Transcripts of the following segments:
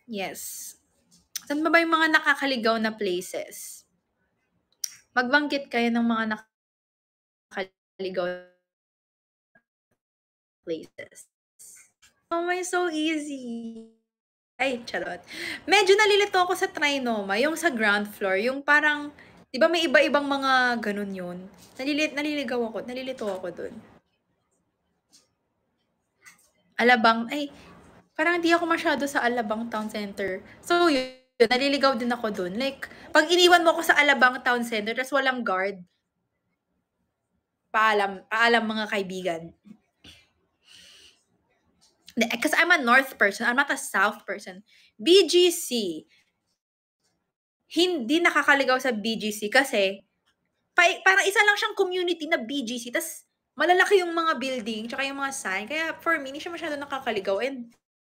Yes. Saan ba yung mga nakakaligaw na places? Magbanggit kayo ng mga nakakaligaw places. Oh my, so easy. Ay, charot. Medyo nalilito ako sa Trinoma, yung sa ground floor, yung parang, di ba may iba-ibang mga ganun yun? Nalilito ako dun. Alabang, ay, parang hindi ako masyado sa Alabang Town Center. So, yun, naliligaw din ako dun. Like, pag iniwan mo ako sa Alabang Town Center, tas walang guard, paalam mga kaibigan. Because I'm a north person, I'm not a south person. BGC, hindi nakakaligaw sa BGC kasi parang isa lang siyang community na BGC, tas malalaki yung mga building, tsaka yung mga sign. Kaya for me, hindi siya masyado nakakaligaw. And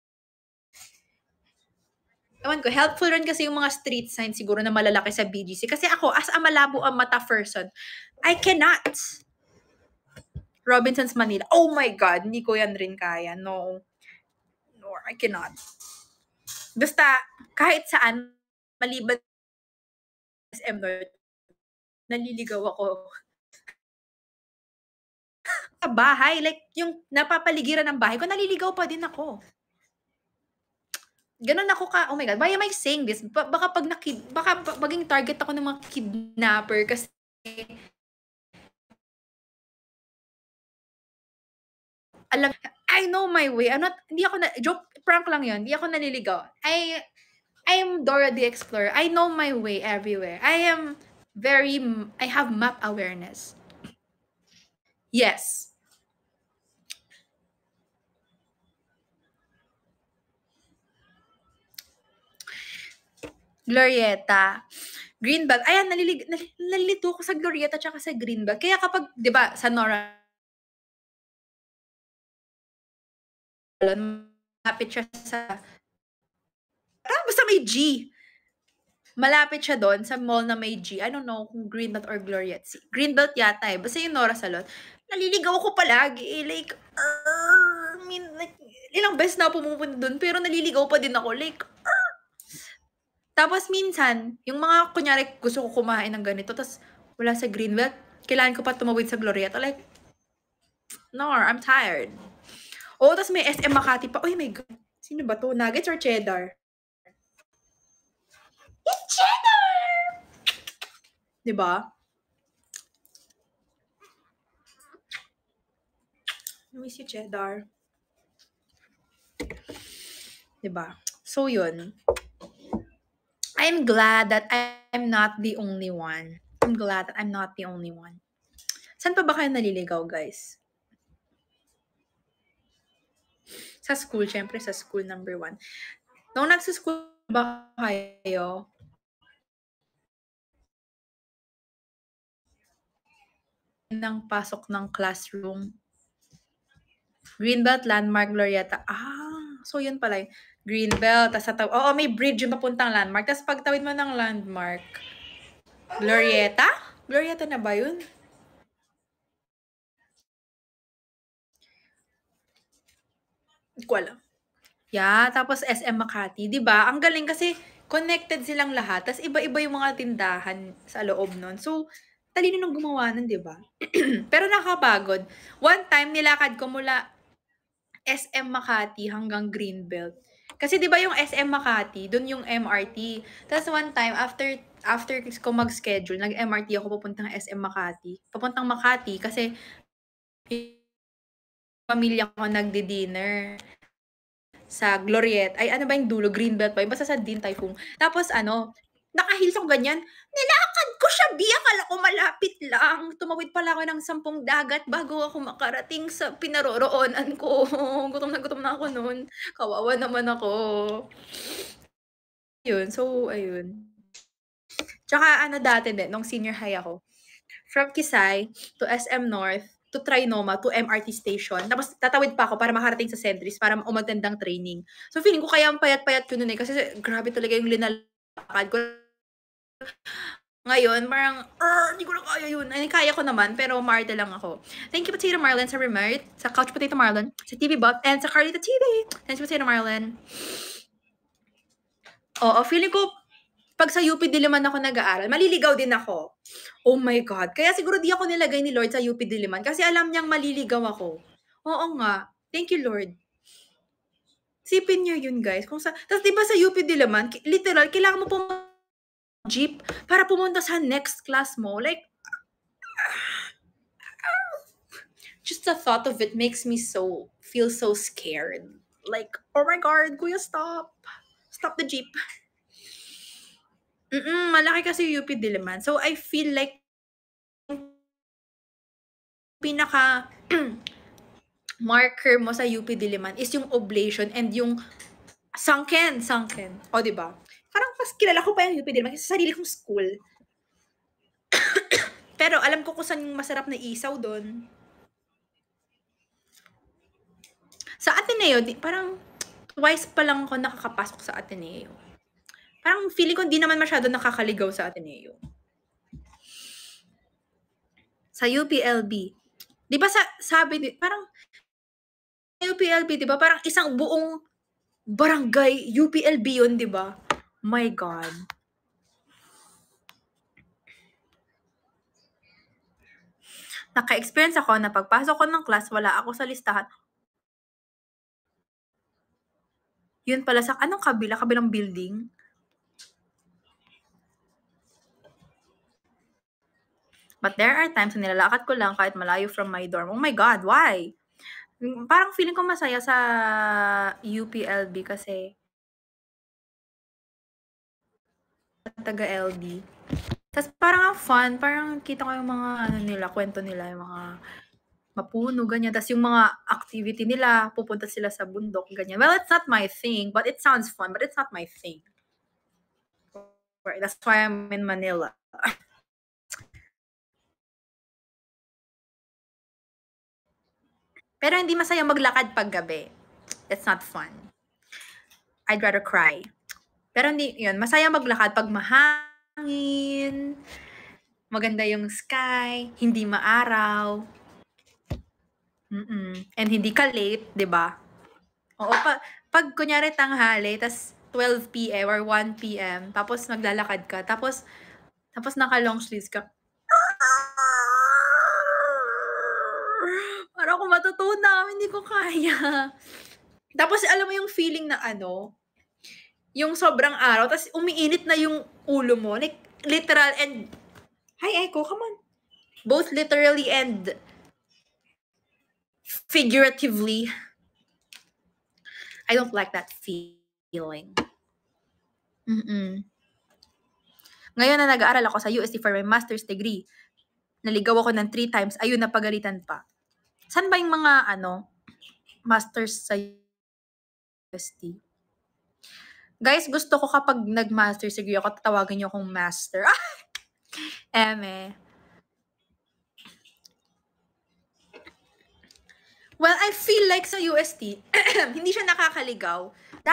ewan ko, helpful rin kasi yung mga street signs siguro na malalaki sa BGC. Kasi ako, as a malabo ang mata person, I cannot. Robinsons Manila. Oh my God, hindi ko yan rin kaya. No. No, I cannot. Basta, kahit saan, maliban sa SM North, naliligaw ako. Sa bahay, like, yung napapaligiran ng bahay ko, naliligaw pa din ako. Ganun ako oh my God, why am I saying this? Baka maging target ako ng mga kidnapper kasi I know my way. Hindi ako joke, prank lang yun. Hindi ako naliligaw. I am Dora the Explorer. I know my way everywhere. I have map awareness. Yes. Glorieta. Greenbelt. Ayan, nalilito ko sa Glorieta tsaka sa Greenbelt. Kaya kapag, di ba, sa Nora, malapit siya sa, basta may G. Malapit siya doon sa mall na may G. I don't know kung Greenbelt or Glorieta. Greenbelt yata eh. Basta yung Nora Salon. Naliligaw ko palagi. Like, ilang beses na pumupunta doon, pero naliligaw pa din ako. Like, tapos minsan, yung mga, kunyari, gusto ko kumain ng ganito, tapos wala sa Greenbelt, kailangan ko pa tumawid sa Glorieta. Like, no, I'm tired. Oh, tapos may SM Makati pa. Oh my God. Sino ba to? Nuggets or cheddar? It's cheddar! Diba? I miss you, cheddar. Diba? So, yun. I'm glad that I'm not the only one. I'm glad that I'm not the only one. Saan pa ba kayo naliligaw, guys? Sa school, syempre sa school number 1. Nung nagsa-school ba kayo, ng pasok ng classroom, Greenbelt, Landmark, Glorieta. So yun pala yung Greenbelt. Oo, may bridge yung papuntang Landmark. Tapos pagtawid mo ng Landmark, Glorieta? Glorieta na ba yun? Hindi ko alam. Yeah, tapos SM Makati. Diba? Ang galing kasi connected silang lahat. Tapos iba-iba yung mga tindahan sa loob nun. So, talino nung gumawa nun, diba? Pero nakapagod. One time, nilakad ko mula SM Makati hanggang Greenbelt. Kasi 'di ba yung SM Makati, dun yung MRT. Tapos one time after ko mag-schedule, nag-MRT ako papuntang SM Makati. Papuntang Makati kasi pamilya ko nagdi-dinner sa Glorieta. Ay, ano ba yung dulo? Greenbelt ba? Basta sa Din Tai Fung. Tapos naka-heels ako ganyan. Nilakad ko siya, akala ko malapit lang. Tumawid pala ako ng 10 dagat bago ako makarating sa pinaroroonan ko. Gutom na ako noon. Kawawa naman ako. Yun, so, ayun. Tsaka dati din, nung senior high ako, from Kisay to SM North, to Trinoma, to MRT station. Tapos tatawid pa ako para makarating sa Sentries para umagandang training. So feeling ko kaya ang payat-payat ko noon eh. Kasi grabe talaga yung linalakad ko. Ngayon, parang, hindi ko na kaya yun. Ay, kaya ko naman, pero Marta lang ako. Thank you, Potato Marlon, sa Remote, sa Couch Potato Marlon, sa TV Bot, and sa Carlita TV. Thanks, Potato Marlon. Oo, feeling ko 'pag sa UP Diliman ako nag-aaral, maliligaw din ako. Oh my God, kaya siguro di ako nilagay ni Lord sa UP Diliman kasi alam niyang maliligaw ako. Oo nga, thank you Lord. Isipin niyo yun guys, kung sa tas 'di ba sa UP Diliman literal kailangan mo jeep para pumunta sa next class mo, like just the thought of it makes me feel so scared. Like, oh my God, kuya stop. Stop the jeep. Malaki kasi yung UP Diliman. So, I feel like pinaka marker mo sa UP Diliman is yung oblation and yung sunken. O, di ba? Parang mas kilala ko pa yung UP Diliman kasi sa sarili kong school. Pero alam ko kung saan yung masarap na isaw doon. Sa Ateneo, parang twice pa lang ako nakakapasok sa Ateneo. Parang feeling ko hindi naman masyado nakakaligaw sa Ateneo. Sa UPLB. Di ba sabi, parang UPLB, di ba? Parang isang buong barangay, UPLB yun, di ba? My God. Naka-experience ako na pagpasok ko ng class, wala ako sa listahan. Yun pala sa, anong kabilang building? But there are times na nilalakad ko lang kahit malayo from my dorm. Oh my God, why? Parang feeling ko masaya sa UPLB kasi taga-LD. Tapos parang ang fun, parang kita ko yung mga ano nila, kwento nila, yung mga mapuno, ganyan. Tapos yung mga activity nila, pupunta sila sa bundok, ganyan. Well, it's not my thing, but it sounds fun, but it's not my thing. That's why I'm in Manila. Pero hindi masaya maglakad pag gabi. It's not fun. I'd rather cry. Pero hindi, yun, masaya maglakad pag mahangin, maganda yung sky, hindi maaraw. And hindi ka late, 'di ba? Oo, pag kunyari tanghali, tas 12 PM or 1 PM, tapos maglalakad ka, tapos naka-long sleeves ka. Para ako matutunaw, hindi ko kaya. Tapos alam mo yung feeling na ano, yung sobrang araw, tas umiinit na yung ulo mo, like literal and, hi Echo, come on. Both literally and figuratively. I don't like that feeling. Ngayon na nag-aaral ako sa UST for my master's degree, naligaw ako ng 3 times, ayun napagalitan pa. Saan ba yung mga masters sa UST? Guys, gusto ko kapag nag-master's degree ako, tatawagin niyo akong master. Eme. Well, I feel like sa UST, hindi siya nakakaligaw.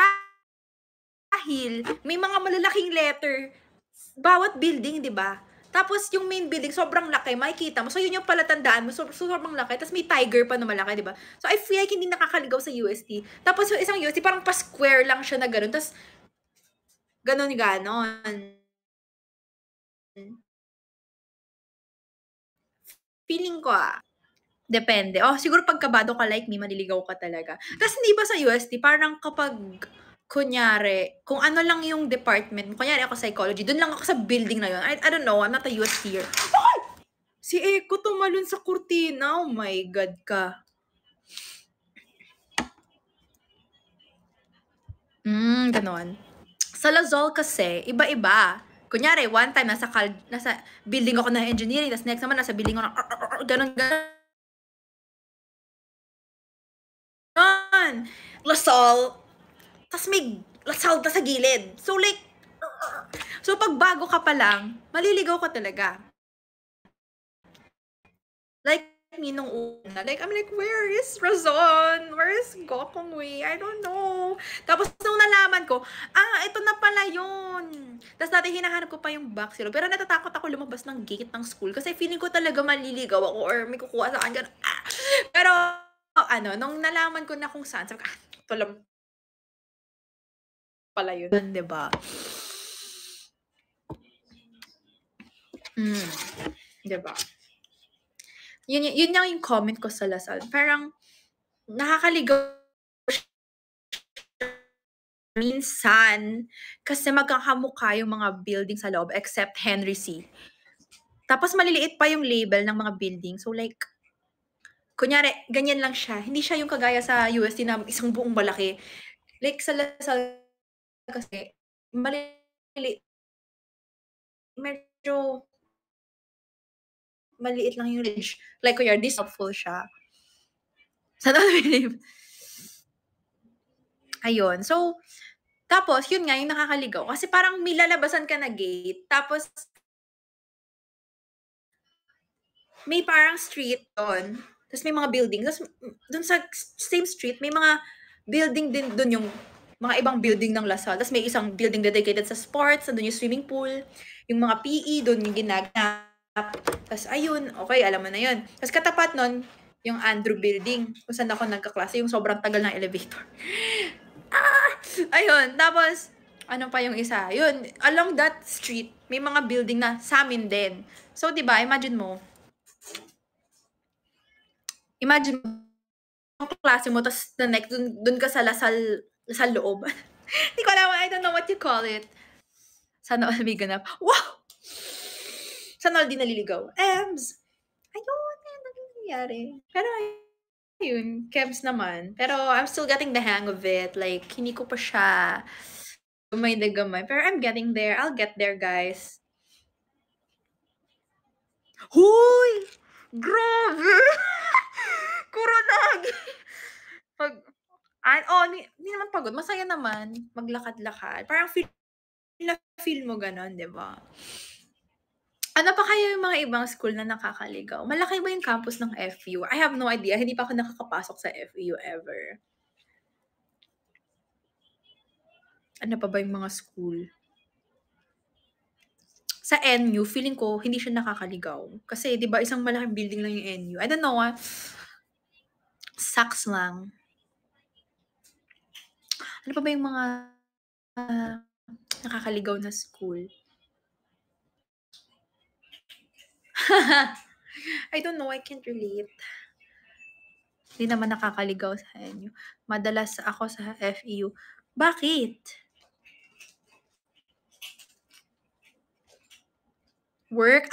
Dahil may mga malalaking letter bawat building, di ba? Tapos yung main building, sobrang laki, makikita mo. So yun yung palatandaan mo, sobrang laki. Tapos may tiger pa na malaki, di ba? So I feel like hindi nakakaligaw sa UST. Tapos yung isang UST, parang pa-square lang siya na gano'n. Tapos ganon. Feeling ko depende. Siguro pag kabado ka like me, maliligaw ka talaga. Tapos hindi ba sa UST, parang kapag kunyari, kung ano lang yung department, kunyari ako psychology, dun lang ako sa building na yun. I don't know, I'm not a USTer. Si Eko tumalon sa kurtina. Oh my God ka. Ganon. Sa Lazol kasi, iba-iba. Kunyari, one time, nasa building ako ng engineering, tapos next naman, nasa building ako ng ganon. Lasal. Tapos may Lasal na sa gilid. So like, so pag bago ka pa lang, maliligaw ka talaga. Like me nung una, like I'm like, where is Razon? Where is Gokongwei? I don't know. Tapos nung nalaman ko, ito na pala yun. Tapos dati hinahanap ko pa yung backzero. Pero natatakot ako lumabas ng gate ng school kasi feeling ko talaga maliligaw ako or may kukuha sa akin. Pero nung nalaman ko na kung saan, sabi ko, ito lang pala yun, 'di ba? 'Di ba? Yun lang yung comment ko sa Lasal. Parang nakakaligaw minsan kasi magkakamukha yung mga building sa loob except Henry C. Tapos maliliit pa yung label ng mga building. So like, kunyari, ganyan lang siya. Hindi siya yung kagaya sa UST na isang buong malaki. Like sa Lasal kasi, maliliit. Medyo maliit lang yung range. Like kunyari, this helpful siya. Sa believe. Ayun. So, tapos, yun nga, yung nakakaligaw. Kasi parang may lalabasan ka na gate, tapos may parang street doon. Tapos may mga building. Tapos doon sa same street, may mga building din doon yung mga ibang building ng Lasal. Tapos may isang building dedicated sa sports, doon yung swimming pool, yung mga PE, doon yung ginaganap. Tapos ayun, okay, alam mo na yun. Tapos katapat nun, yung Andrew Building, kung saan ako nagkaklase, yung sobrang tagal ng elevator. Ayun, tapos, ano pa yung isa? Yun, along that street, may mga building na sa amin din. So, di ba, imagine mo, yung klase mo, tapos the next, dun ka sa Lasal loob. Hindi ko alam, I don't know what you call it. Sana all may ganap. Wow! Sana all di naliligaw. Ems! Ayun, yan ang nangyayari. Pero, ayun, Kebs naman. Pero, I'm still getting the hang of it. Like, hindi ko pa siya gamay na gamay. Pero I'm getting there. I'll get there, guys. Huy! Grabe! Kuronagi! Hindi naman pagod. Masaya naman. Maglakad-lakad. Parang feel mo ganon, di ba? Ano pa kaya yung mga ibang school na nakakaligaw? Malaki ba yung campus ng FU? I have no idea. Hindi pa ako nakakapasok sa FU ever. Ano pa ba yung mga school? Sa NU, feeling ko, hindi siya nakakaligaw. Kasi, di ba, isang malaking building lang yung NU. I don't know, sucks lang. Ano pa ba yung mga nakakaligaw na school? I don't know, I can't relate. Hindi naman nakakaligaw sa NU. Madalas ako sa FEU. Bakit? Work?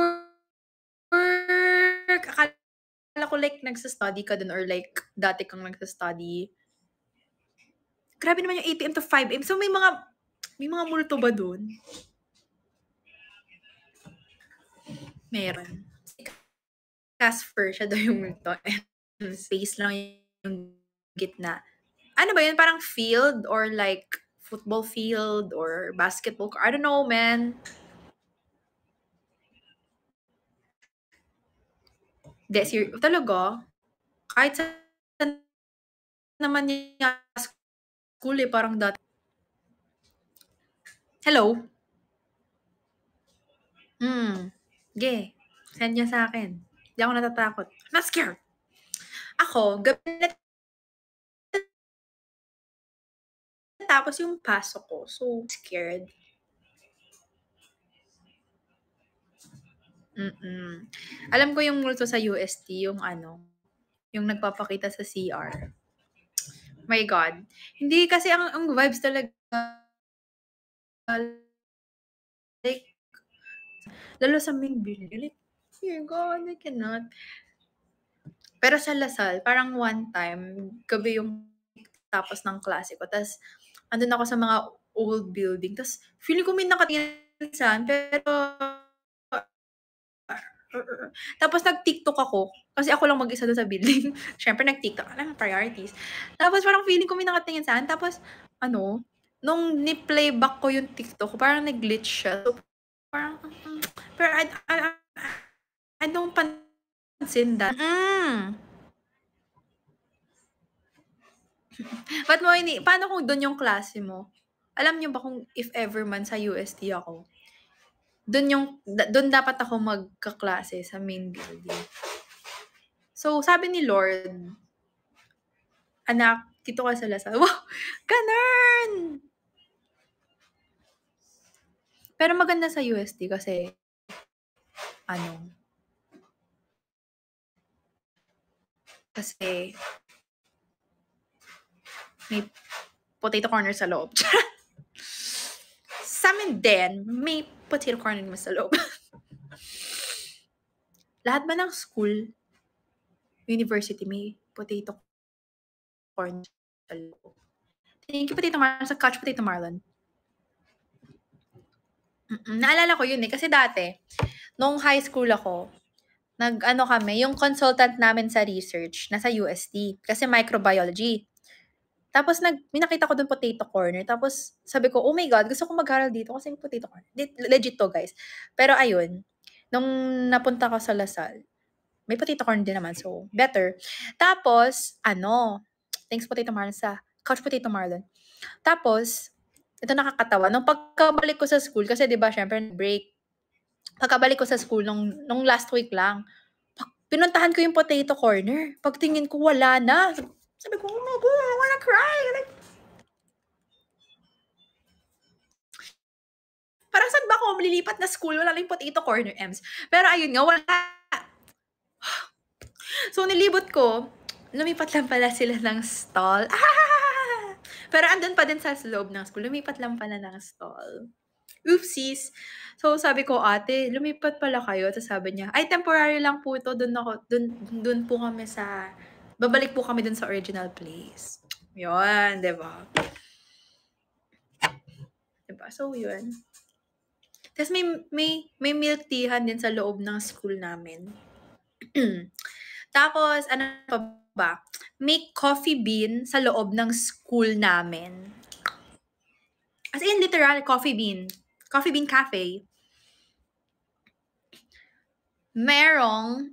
Work! Akala ko like nagsa-study ka dun or like dati kang nagsa-study. Grabe naman yung 8 AM to 5 AM. So may mga multo ba dun? Meron. Casper siya daw yung multo. And space lang yung gitna. Ano ba yun? Parang field or like football field or basketball? I don't know, man. Talaga? Kahit sa naman yung school parang dati. Hello? Sige. Send niya sa akin. Hindi ako natatakot. I'm not scared. Ako, gabi na tapos yung pasok ko. So, scared. Alam ko yung multo sa UST, yung yung nagpapakita sa CR. My God. Hindi kasi ang vibes talaga like lalo sa main building. Like, dear God, I cannot. Pero sa Lasal, parang one time, gabi yung tapos ng klase ko. Tapos, andun ako sa mga old building. Tapos, feeling ko may nakatingin pero tapos nag-TikTok ako. Kasi ako lang mag-isa doon sa building. Siyempre, nag-TikTok. Alam, priorities. Tapos, parang feeling ko may nakatingin saan. Tapos, nung ni-playback ko yung TikTok, parang nag-glitch siya. So, parang, pero I don't pansin that. Ba't mo paano kung doon yung klase mo? Alam niyo ba kung if ever man sa UST ako, doon dapat ako magkaklase sa main building. So, sabi ni Lord, anak, dito ka sa Lasal. Wow! Ganun! Pero maganda sa UST kasi ano, kasi may potato corner sa loob. Sa'min din, may potato corner naman sa loob. Lahat ba ng school, university, may potato corner sa loob? Thank you, Potato Marlon, sa Couch Potato Marlon. Naalala ko yun kasi dati, nung high school ako, nag-ano kami, yung consultant namin sa research, nasa UST, kasi microbiology. Tapos may nakita ko dun potato corner. Tapos sabi ko, oh my God, gusto ko mag-aral dito kasi may potato corner. Legit to, guys. Pero ayun, nung napunta ko sa Lasal, may potato corner din naman. So, better. Tapos, thanks Potato Marlon sa Couch Potato Marlon. Tapos, ito nakakatawa. Nung pagkabalik ko sa school, kasi di ba, syempre, break. Pagkabalik ko sa school, nung last week lang, pinuntahan ko yung potato corner. Pagtingin ko, wala na. Sabi ko, oh my God, I wanna cry. Like, parang saan ba ako malilipat na school? Wala lang yung potato corner, Ems. Pero ayun nga, wala. So, nilibot ko, lumipat lang pala sila ng stall. Pero andun pa din sa loob ng school, lumipat lang pala ng stall. Oopsies. So, sabi ko, ate, lumipat pala kayo. Tapos sabi niya, ay, temporary lang po ito. Dun po kami babalik po kami dun sa original place. Yun, diba? Diba? So, yun. Tapos may milk teahan din sa loob ng school namin. Tapos, ano pa ba? May coffee bean sa loob ng school namin. As in, literal, coffee bean. Coffee bean cafe. Merong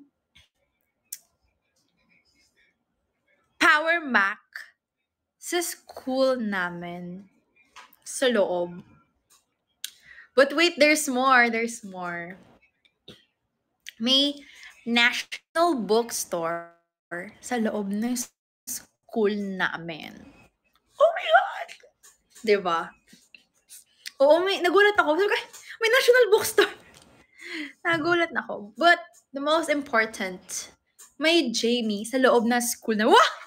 Power Mac sa school namin. Sa loob. But wait, there's more. There's more. May National Bookstore sa loob ng school namin. Oh my God! Diba? Oo, nagulat ako. May National Bookstore. Nagulat na ako. But, the most important, may Jamie sa loob ng school na, wow!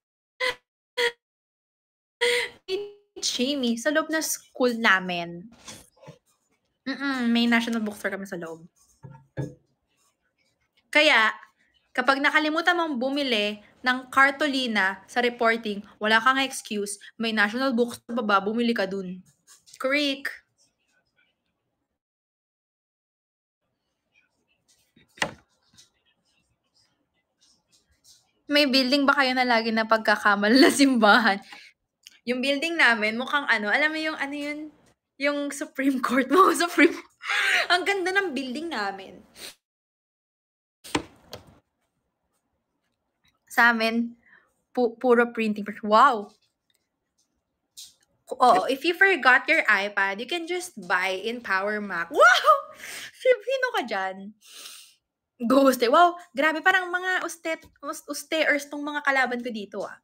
May Jamie sa loob ng school namin. May National Bookstore kami sa loob. Kaya, kapag nakalimutan mong bumili ng cartolina sa reporting, wala kang excuse, may National Bookstore baba, bumili ka dun. Correct. May building ba kayo na lagi na pagkakamal na simbahan? Yung building namin, mukhang alam mo yung yun? Yung Supreme Court mo, Supreme. Ang ganda ng building namin. Sa amin, puro printing. Wow! Oh, if you forgot your iPad, you can just buy in Power Mac. Wow! Sino ka dyan? Ghost eh. Wow, grabe. Parang mga usteers tong mga kalaban ko dito ah.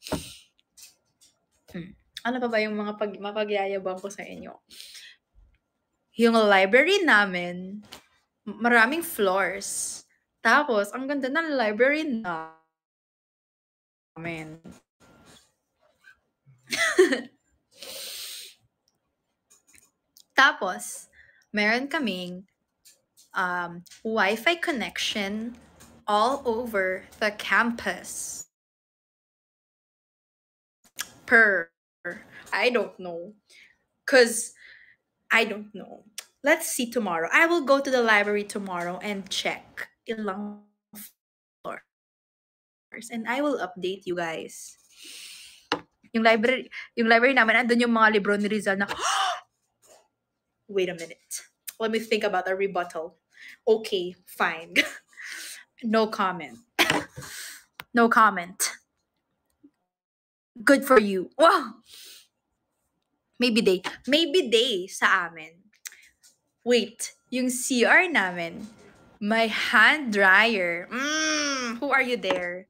Ano pa ba yung mga mapagyayabang ko sa inyo? Yung library namin, maraming floors. Tapos, ang ganda ng library namin. Tapos, meron kaming Wi-Fi connection all over the campus. I don't know. Because I don't know. Let's see tomorrow. I will go to the library tomorrow and check ilang floors. And I will update you guys. Yung library namin, andun yung mga libro ni Rizal na, wait a minute. Let me think about a rebuttal. Okay, fine. No comment. No comment. Good for you. Wow! Maybe day sa amin. Wait, yung CR namin, my hand dryer. Who are you there?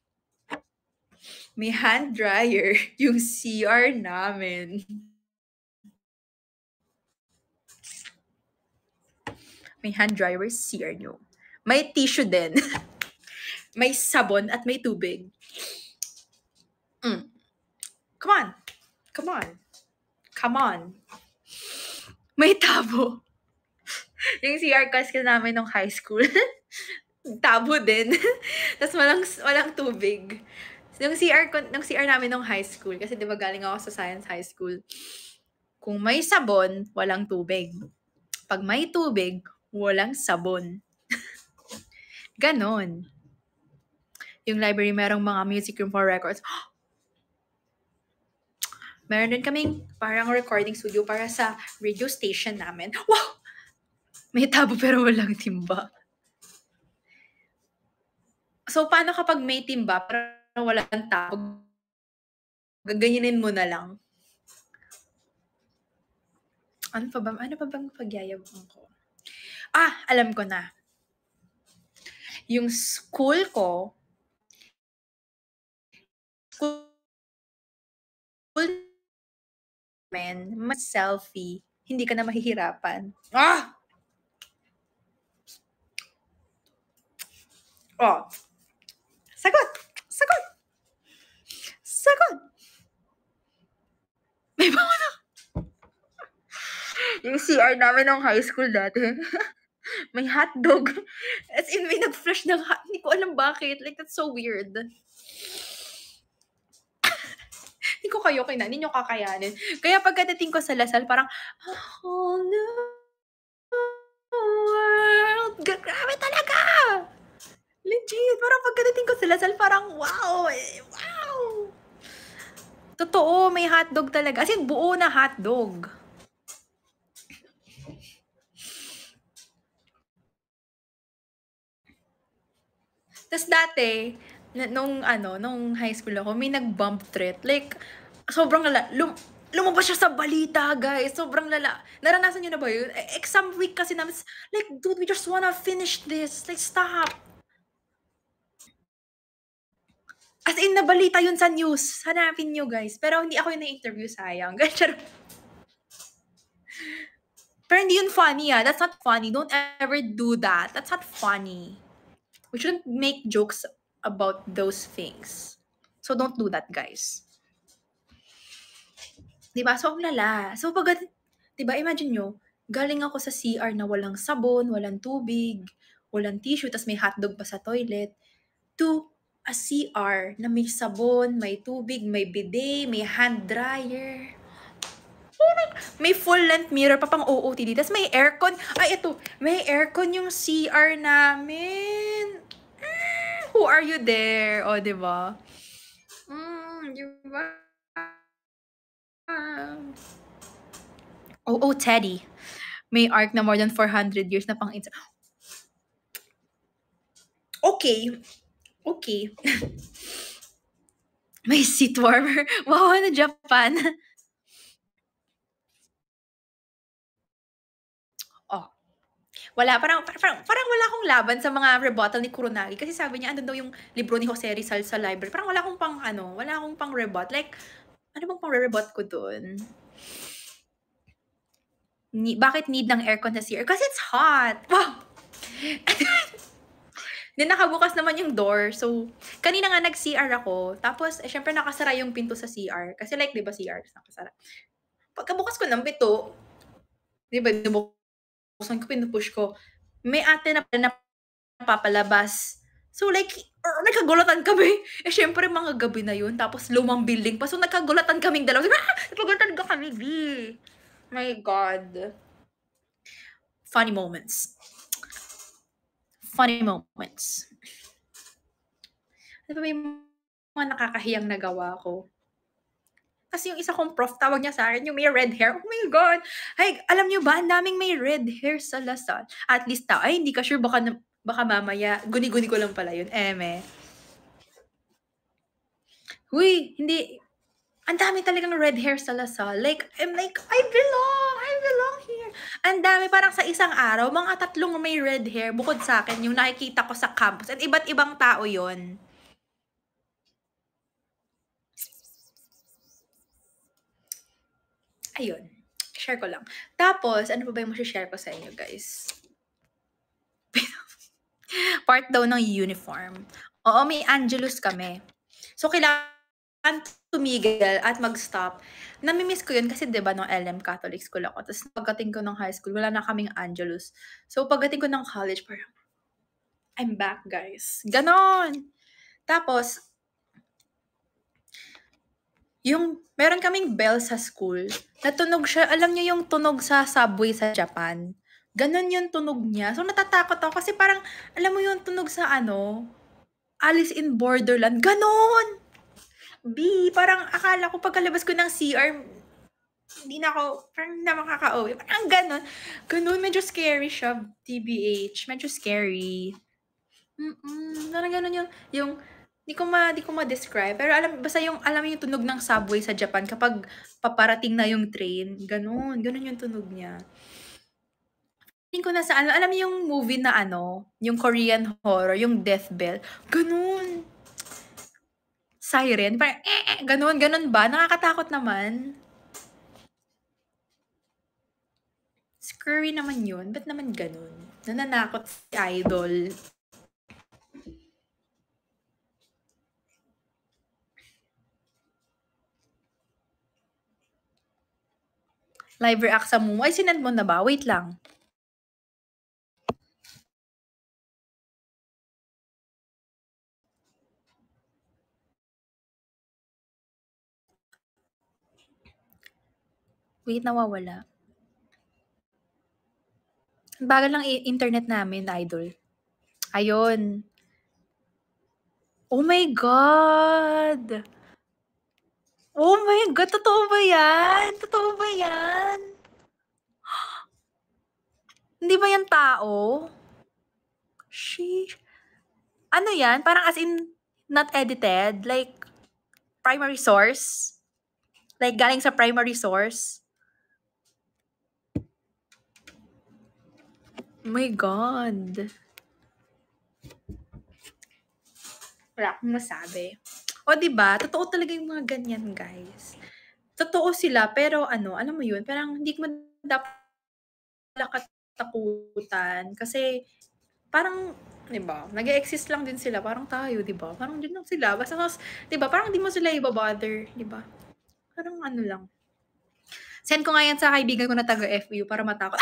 May hand dryer yung CR namin. May hand dryer CR nyo. May tissue din. May sabon at may tubig. Come on. Come on. Come on. May tabo. Yung CR kasi namin nung high school. Tabo din. Tapos walang tubig. Yung CR namin nung high school, kasi 'di ba galing ako sa Science High School. Kung may sabon, walang tubig. Pag may tubig, walang sabon. Ganon. Yung library merong mga music room for records. Meron din kaming parang recording studio para sa radio station namin. Wow! May tabo pero walang timba. So, paano kapag may timba pero walang tabo? Gaganyanin mo na lang. Ano pa bang pagyayabang ko? Alam ko na. Yung school ko, mas selfie, hindi ka na mahihirapan. Sagot! Sagot! Sagot! May mga yung CR namin ng high school dati, may hotdog. As in, may nag-flash ng hindi ko alam bakit. Like, that's so weird. Hindi ko kayo hindi nyo kakayanin. Kaya pagkadating ko sa Lasal, parang, a whole new world. Grabe talaga! Legit. Parang pagkadating ko sa Lasal, parang, wow! Wow! Totoo, may hotdog talaga. As in, buo na hotdog. Tas dati, nung high school ako, may nag-bump threat. Like, sobrang lala. Lumabas siya sa balita, guys. Sobrang lala. Naranasan niyo na ba yun? Exam week kasi namin, like, dude, we just wanna finish this. Like, stop. As in, nabalita yun sa news. Hanapin nyo, guys. Pero hindi ako yung na-interview, sayang. Pero hindi yun funny, That's not funny. Don't ever do that. That's not funny. We shouldn't make jokes about those things. So, don't do that, guys. Diba? So, ang lala. So, diba, imagine nyo, galing ako sa CR na walang sabon, walang tubig, walang tissue, tas may hotdog pa sa toilet, to a CR na may sabon, may tubig, may bidet, may hand dryer. May full-length mirror pa pang OOTD. Tas may aircon. May aircon yung CR namin. Who are you there? O, diba? Diba? Teddy. May arc na more than 400 years na pang Okay. May seat warmer. Wow, na Japan. Wala, parang wala akong laban sa mga rebuttal ni Kuronagi kasi sabi niya andun daw yung libro ni Jose Rizal sa library. Parang wala akong pang rebut. Like, ano bang pang-rebut ko dun? Bakit need ng aircon sa CR? Kasi it's hot. Wow! Then nakabukas naman yung door. So, kanina nga nag-CR ako. Tapos, syempre nakasara yung pinto sa CR. Kasi like, di ba CR, nakasara. Pagkabukas ko ng pinto, di ba, buksan ko, pinupush ko, may ate na napapalabas. So like, nagkagulatan kami. Syempre mga gabi na yun. Tapos lumang building pa. So nagkagulatan kaming dalawa. Nagkagulatan ka kami, B. My God. Funny moments. Ano ba yung mga nakakahiyang nagawa ko? Kasi yung isa kong prof, tawag niya sa akin, yung may red hair. Oh my God! Ay, alam niyo ba, ang daming may red hair sa Lasal. At least hindi ka sure, baka mamaya, guni-guni ko lang pala yun. Huy, hindi. Ang dami talagang red hair sa Lasal. Like, I'm like, I belong here. Ang dami, parang sa isang araw, mga 3 may red hair, bukod sa akin, yung nakikita ko sa campus. At iba't ibang tao yon. Ayun. Share ko lang. Tapos, ano pa ba yung share ko sa inyo, guys? Part daw ng uniform. Oo, may Angelus kami. So, kailangan tumigil at mag-stop. Nami-miss ko yun kasi 'di ba nung LM Catholic school ako ta's pagdating ko ng high school wala na kaming Angelus. So, pagdating ko ng college parang, "I'm back guys." Gano'n. Tapos, yung meron kaming bell sa school, natunog siya alam niyo yung tunog sa subway sa Japan? Gano'n yung tunog niya. So, natatakot ako kasi parang alam mo yung tunog sa ano, Alice in Borderland, gano'n! B, parang akala ko pagkalabas ko ng CR, hindi na ako, parang hindi na makakauwi. Parang gano'n. Gano'n, medyo scary siya, TBH. Medyo scary. Parang gano'n yung di ko ma-describe. Pero alam mo yung tunog ng subway sa Japan kapag paparating na yung train. Gano'n. Gano'n yung tunog niya. Feeling ko nasa ano, alam mo yung movie na ano, yung Korean horror, yung Death Bell. Gano'n. Siren. Parang, gano'n. Gano'n ba? Nakakatakot naman. Scary naman yun. Ba't naman gano'n? Nananakot si Idol. Live react sa Momo. Ay, sinend mo na ba? Wait lang. Wait, nawawala. Ang bagal ng internet namin, Idol. Ayun. Oh my God! Oh my God! Totoo ba yan? Totoo ba yan? Hindi ba yan tao? Sheesh. Ano yan? Parang as in, not edited? Like, primary source? Like, galing sa primary source? Oh my God. Wala akong masabi. O, di ba? Totoo talaga yung mga ganyan, guys. Totoo sila, pero ano, alam mo yun, parang hindi mo dapat katakutan. Kasi, parang, di ba, nag-exist lang din sila, parang tayo, di ba? Parang din lang sila. Basta, di ba, parang di mo sila ibabother, di ba? Parang ano lang. Send ko nga yan sa kaibigan ko na taga-FU para matakot.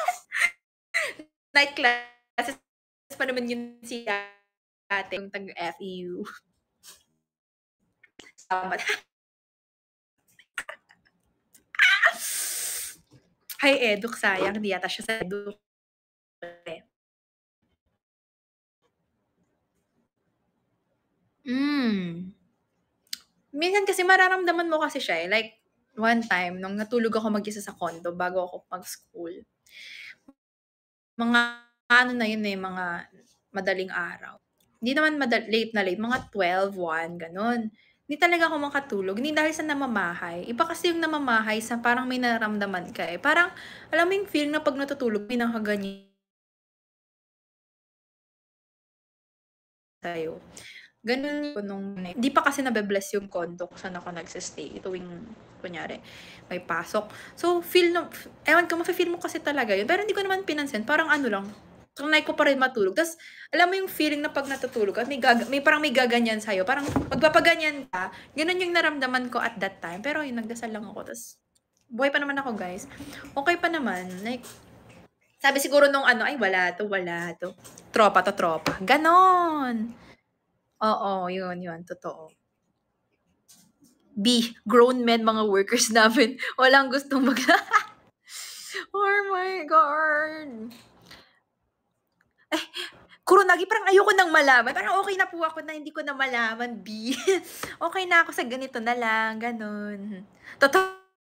Night classes pa naman yun si ate yung taga-FEU. Salamat. Hi, Eduk, sayang. Hindi yata siya sa Eduk. Minsan kasi mararamdaman mo kasi siya eh. Like, one time, nung natulog ako mag-isa sa condo bago ako mag-school. Mga ano na yun eh, mga madaling araw. Hindi naman late na late, mga 12, 1, ganun. Hindi talaga ako makatulog. Hindi dahil sa namamahay. Iba kasi yung namamahay sa parang may nararamdaman ka eh. Parang, alam mo yung feeling na pag natutulog, may nakaganyan sa'yo. Ganun ko nung hindi pa kasi nabe-bless yung condo kung saan ako nagse-stay tuwing kunyari may pasok. So, ewan ko, mafe-feel mo kasi talaga yun. Pero hindi ko naman pinansin. Parang ano lang, trinay ko pa rin matulog. Tapos, alam mo yung feeling na pag natutulog at parang may gaganyan sa'yo. Parang magpapaganyan ka. Ganun yung naramdaman ko at that time. Pero yun, nagdasal lang ako. Tapos, buhay pa naman ako, guys. Okay pa naman. Like, sabi siguro nung ano, ay wala to. Tropa to tropa. Ganon. Oo, yun, totoo. B, grown men, mga workers namin. Walang gustong oh my God. Eh, Kuronagi, parang ayoko nang malaman. Parang okay na po ako na hindi ko na malaman, B. Okay na ako sa ganito na lang, ganun. Totoo.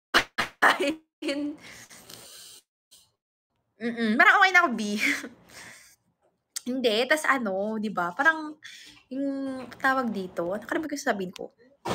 Parang okay na ako, B. Hindi, tas ano, 'di ba? Parang yung tawag dito, nakalimutan ko yung sasabihin ko.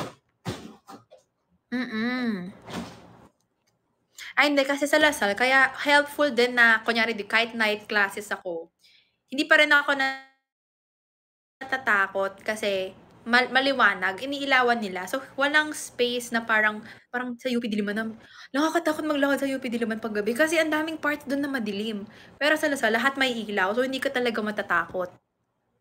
Ay hindi, kasi sa Lasal kaya helpful din na kunyari kahit night classes ako, hindi pa rin ako natatakot kasi maliwanag, iniilawan nila. So, walang space na parang sa UP Diliman na nakakatakot maglakad sa UP Diliman paggabi kasi ang daming parts dun na madilim. Pero sa Lasal lahat may ilaw, so hindi ka talaga matatakot.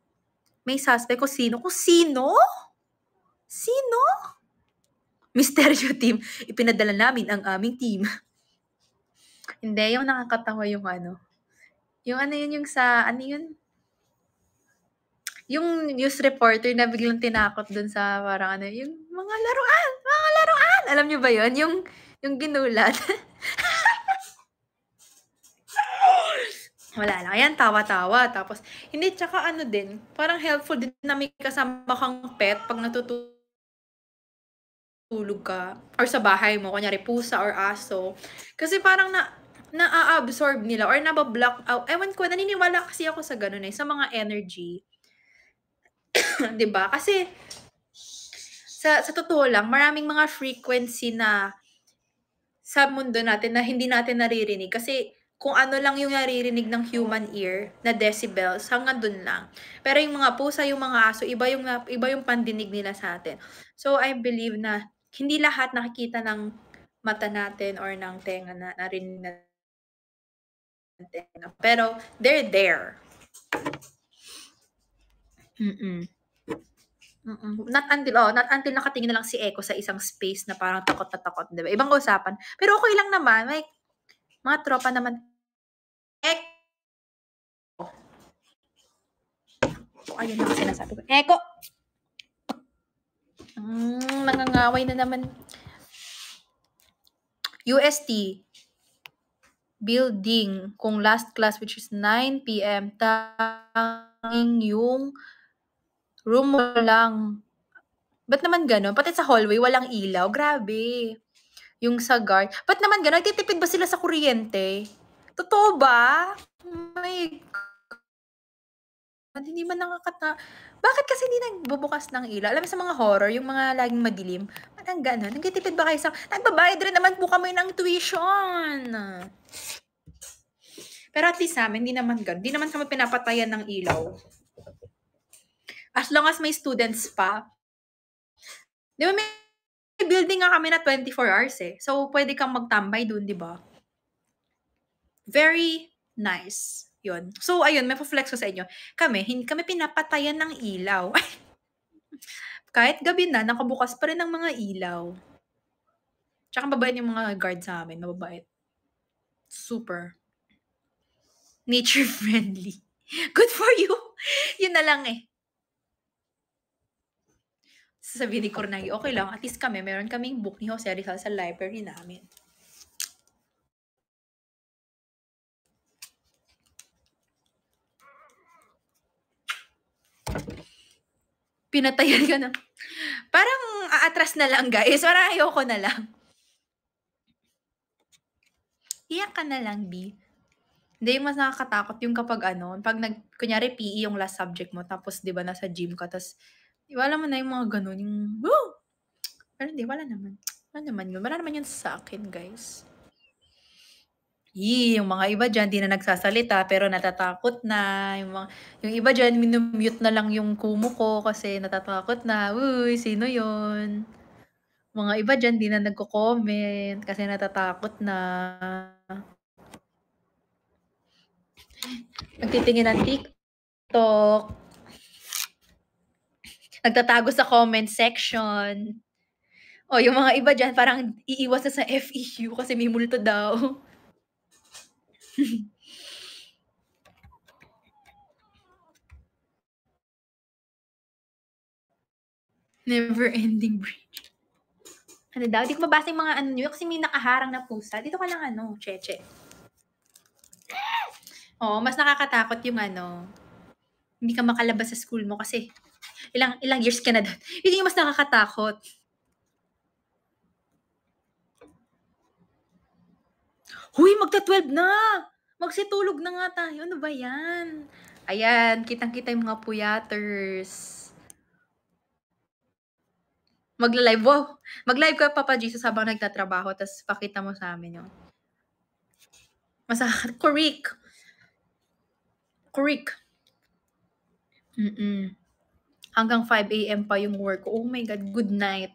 May suspect kung sino. Kung sino? Sino? Misteryo team. Ipinadala namin ang aming team. Hindi, yung nakakatawa yung ano. Yung ano yun, yung sa, ano yun? Yung news reporter na biglang tinakot dun sa parang ano, yung mga laruan, mga laruan. Alam niyo ba yun? Yung ginulat. Wala lang. Ayan, tawa-tawa. Tapos, hindi, tsaka ano din, parang helpful din na may kasama kang pet pag natutulog ka or sa bahay mo, kunyari pusa or aso. Kasi parang na-absorb nila or nabablock out. Ewan ko, naniniwala kasi ako sa ganun eh, sa mga energy. 'Di ba? Kasi sa totoo lang, maraming mga frequency na sa mundo natin na hindi natin naririnig kasi kung ano lang yung naririnig ng human ear na decibels, hanggang dun lang. Pero yung mga pusa, yung mga aso, iba yung pandinig nila sa atin. So, I believe na hindi lahat nakikita ng mata natin or ng tenga na narinig natin. Pero, they're there. Mm. Not until nakatingin na lang si Echo sa isang space na parang takot na takot, 'di ba? Ibang usapan. Pero okay lang naman, like, mga tropa naman. Ayun lang sinasabi ko. Echo! Nangangaway na naman. UST. Building. Kung last class which is 9 p.m. Tanging yung room mo lang. Ba't naman gano'n? Pati sa hallway walang ilaw. Grabe. Yung sa guard. Ba't naman gano'n? Nagtitipid ba sila sa kuryente? Totoo ba? Oh my God. Hindi ba bakit kasi hindi nagbubukas ng ilaw? Alam mo sa mga horror, yung mga laging madilim, parang gano'n. Nagtitipid ba kayo sa... Nagbabayad rin naman po kami ng tuition. Pero at least sa amin, hindi naman gano'n. Hindi naman kami pinapatayan ng ilaw. As long as may students pa. Di ba may building nga kami na 24 hours eh. So, pwede kang magtambay dun, di ba? Very nice. Yun. So, ayun, may flex ko sa inyo. Hindi kami pinapatayan ng ilaw. Kahit gabi na, nakabukas pa rin ang mga ilaw. Tsaka mababait yung mga guard sa amin. Mababait. Super. Nature friendly. Good for you. Yun na lang eh. Sasabihin ni Cornagi, okay lang. At least kami, meron kaming book ni Jose Rizal sa library namin. Pinatayan ka na. Parang aatras na lang, guys. Parang ayoko na lang. Iyak ka na lang, B. Hindi, yung mas nakakatakot yung kapag pag kunyari PE yung last subject mo, tapos di ba nasa gym ka, tapos, wala mo na yung mga ganun, yung, woo! Pero hindi, wala naman. Wala naman yun. Wala naman yun sa akin, guys. Yung mga iba dyan, di na nagsasalita, pero natatakot na. Yung iba dyan, minumute na lang yung kumu ko kasi natatakot na. Uy, sino yon? Mga iba dyan, di na nagko-comment kasi natatakot na. Nagtitingin ng TikTok. Nagtatago sa comment section. O, yung mga iba dyan, parang iiwas na sa FEU kasi may multo daw. Never ending bridge. Ano daw? Di ko mabasa yung mga nyo kasi may nakaharang na pusa. Dito ka lang cheche. Oo, mas nakakatakot yung hindi ka makalabas sa school mo kasi ilang years ka na doon. Yun yung mas nakakatakot. Huy, magta-12 na! Magsitulog na nga tayo. Ano ba yan? Ayan, kitang-kita yung mga puyaters. Magla-live. Wow! Mag-live ka, Papa Jesus, habang nagtatrabaho, tapos pakita mo sa amin yun. Correct. Hanggang 5 a.m. pa yung work. Oh my God, good night.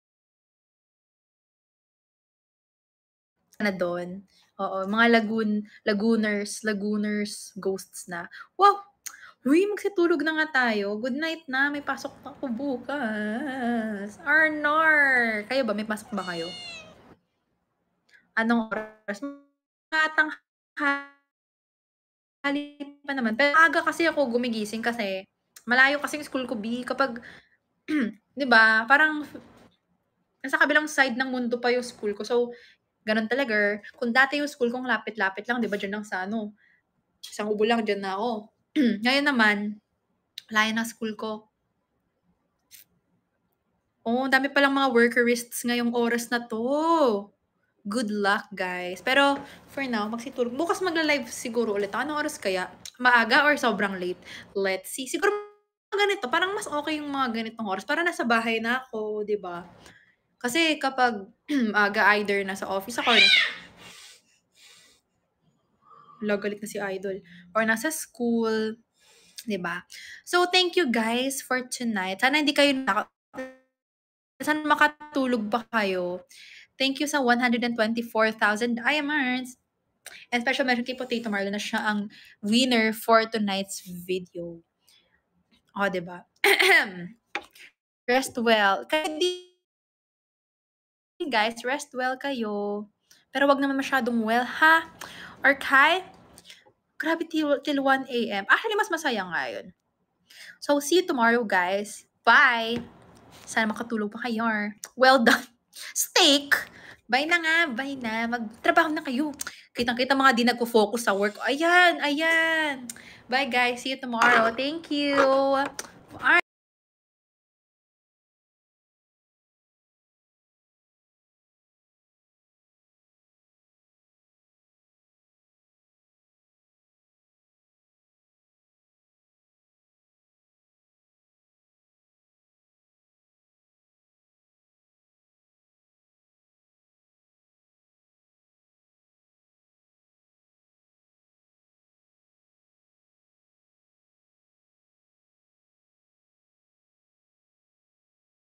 Na doon. Oo, mga lagooners, ghosts na. Wow! Uy, magsitulog na nga tayo. Good night na, may pasok pa ako bukas. Arnor! Kayo ba, may pasok ba kayo? Anong oras? Mga tanghali pa naman. Pero aga kasi ako gumigising kasi malayo kasi yung school ko, B. Kapag, 'di ba, parang nasa kabilang side ng mundo pa yung school ko. So, gano'n talaga. Kung dati yung school kong lapit-lapit lang, 'di ba, diyan lang sa ano, isang ubo lang diyan na ako. Ngayon naman, layo ng school ko. Oh, ang dami palang mga workerists ngayong oras na 'to. Good luck, guys. Pero for now, magsitulog. Bukas magla-live siguro ulit ako. Anong oras kaya? Maaga or sobrang late? Let's see. Siguro mga ganito, parang mas okay yung mga ganitong oras para nasa bahay na ako, 'di ba? Kasi kapag aga either nasa office ako or galit na si Idol or nasa school, 'di ba? So, thank you guys for tonight. Sana hindi kayo sana makatulog pa kayo. Thank you sa 124,000 diamonds. And special mention kay Potato Marlon na siya ang winner for tonight's video. O, 'di ba? Rest well. Kayo din, guys, rest well kayo. Pero wag naman masyadong well, ha? Or Kai, grabe till 1 a.m. Actually, mas masaya nga yun. So, see you tomorrow, guys. Bye! Sana makatulog pa kayo. Well done. Steak! Bye na nga, bye na. Magtrabaho na kayo. Kitang-kita mga di nagpo-focus sa work. Ayan, ayan. Bye guys, see you tomorrow. Thank you.